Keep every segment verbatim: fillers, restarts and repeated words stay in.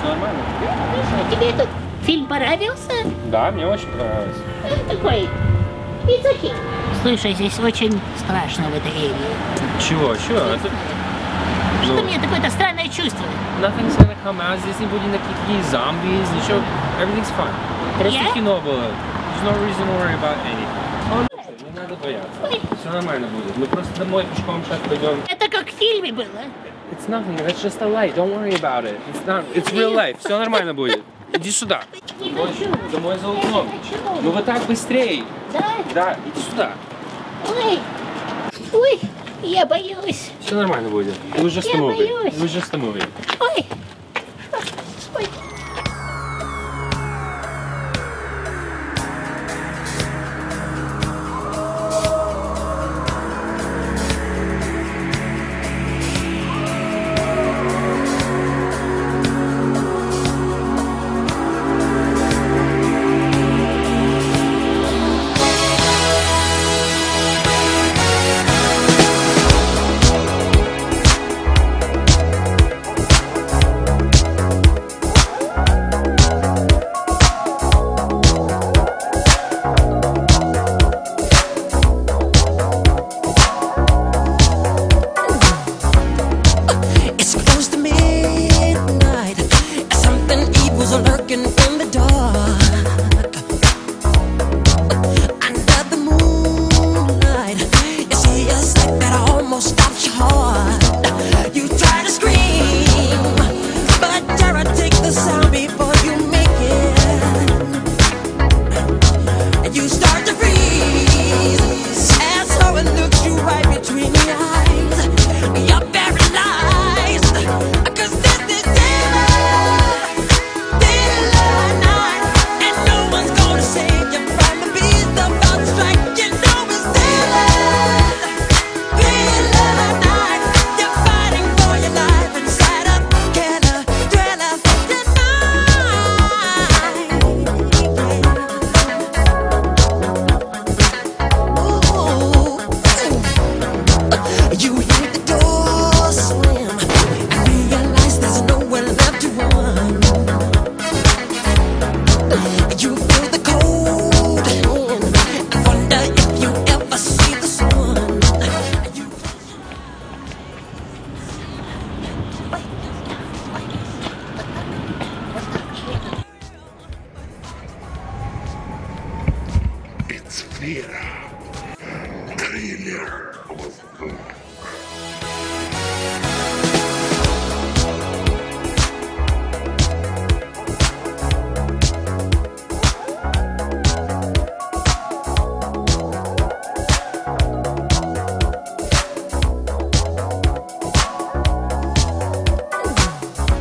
все нормально. Хорошо. Тебе этот фильм понравился? Да, мне очень понравился. Такой. It's Слушай, здесь очень страшно в этой эре. Чего? Чего? Это... Что Ну, мне такое-то странное чувство? Nothing's gonna come out. Здесь не будет никаких зомбис, ничего. Everything's fine. Просто Yeah? кино было. There's no reason to worry about anything. Не надо бояться. Все нормально будет. Мы просто домой пешком сейчас пойдем. Это как в фильме было. It's nothing. That's just a light. Don't worry about it. It's not. It's real life. Все нормально будет. Иди сюда. Не Домой, хочу. домой за углом. Я не хочу. Ну вот так быстрее. Да? Да, иди сюда. Ой. Ой. Я боюсь. Все нормально будет. It was just a Я movie. боюсь. It was just a movie. Ой. Ой. It's Fira. Trailer of book.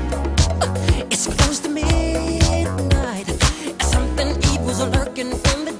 It's close to midnight. Something evil's lurking in the